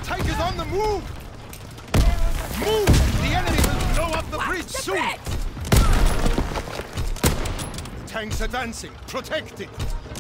tank is on the move! Move! The enemy will blow up the bridge soon! Tanks advancing. Protect it!